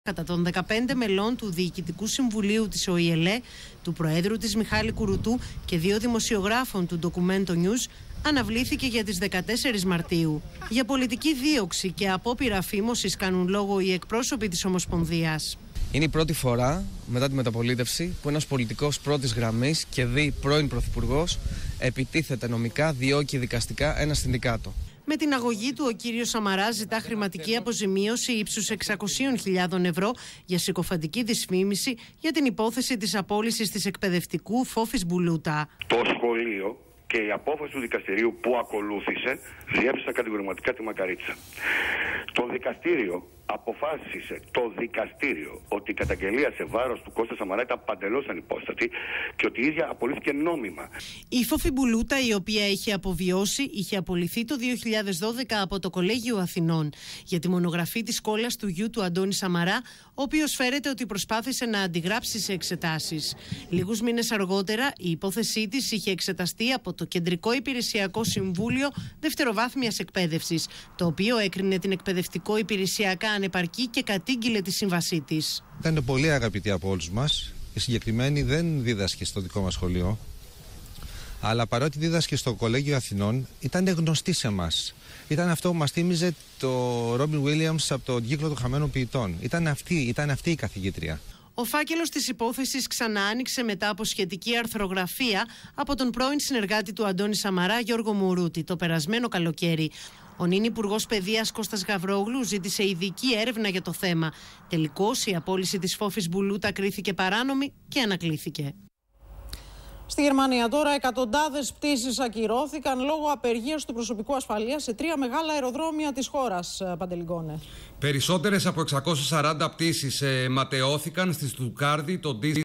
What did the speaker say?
Κατά των 15 μελών του Διοικητικού Συμβουλίου της ΟΗΕΛΕ, του Προέδρου της Μιχάλη Κουρουτού και 2 δημοσιογράφων του Documento News αναβλήθηκε για τις 14 Μαρτίου. Για πολιτική δίωξη και απόπειρα φήμωσης κάνουν λόγο οι εκπρόσωποι της Ομοσπονδίας. Είναι η πρώτη φορά μετά τη μεταπολίτευση που ένας πολιτικός πρώτης γραμμής και πρώην πρωθυπουργός επιτίθεται νομικά, διώκει δικαστικά ένα συνδικάτο. Με την αγωγή του, ο κύριος Σαμαράς ζητά χρηματική αποζημίωση ύψους 600.000 ευρώ για συκοφαντική δυσφήμιση για την υπόθεση της απόλυσης της εκπαιδευτικού Φόφης Μπουλούτα. Το σχολείο και η απόφαση του δικαστηρίου που ακολούθησε διέψευσαν κατηγορηματικά τη Μακαρίτσα. Το δικαστήριο αποφάσισε ότι η καταγγελία σε βάρος του Κώστα Σαμαρά ήταν παντελώς ανυπόστατη και ότι η ίδια απολύθηκε νόμιμα. Η Φόφη Μπουλούτα, η οποία είχε αποβιώσει, είχε απολυθεί το 2012 από το Κολέγιο Αθηνών για τη μονογραφή της κόλλας του γιου του Αντώνη Σαμαρά, ο οποίος φέρεται ότι προσπάθησε να αντιγράψει σε εξετάσεις. Λίγους μήνες αργότερα η υπόθεσή της είχε εξεταστεί από το Κεντρικό Υπηρεσιακό Συμβούλιο Δευτεροβάθμιας Εκπαίδευσης, το οποίο έκρινε την εκπαιδευτικό υπηρεσιακά ανεπαρκή και κατήγγειλε τη σύμβασή της. Ήταν πολύ αγαπητή από όλους μας. Η συγκεκριμένη δεν δίδασκε στο δικό μας σχολείο, αλλά παρότι δίδασκε στο Κολέγιο Αθηνών, ήταν γνωστή σε εμάς. Ήταν αυτό που μας θύμιζε το Ρόμπιν Βίλιαμς από τον κύκλο των χαμένων ποιητών. Ήταν αυτή η καθηγήτρια. Ο φάκελος της υπόθεσης ξανά άνοιξε μετά από σχετική αρθρογραφία από τον πρώην συνεργάτη του Αντώνη Σαμαρά, Γιώργο Μουρούτη, το περασμένο καλοκαίρι. Ο νυν Υπουργός Παιδείας Κώστας Γαβρόγλου ζήτησε ειδική έρευνα για το θέμα. Τελικώς η απόλυση της Φόφης Μπουλούτα κρίθηκε παράνομη και ανακλήθηκε. Στη Γερμανία τώρα εκατοντάδες πτήσεις ακυρώθηκαν λόγω απεργίας του προσωπικού ασφαλείας σε 3 μεγάλα αεροδρόμια της χώρας, Παντελιγκόνε. Περισσότερες από 640 πτήσεις ματαιώθηκαν στη Στουτγκάρδη, τον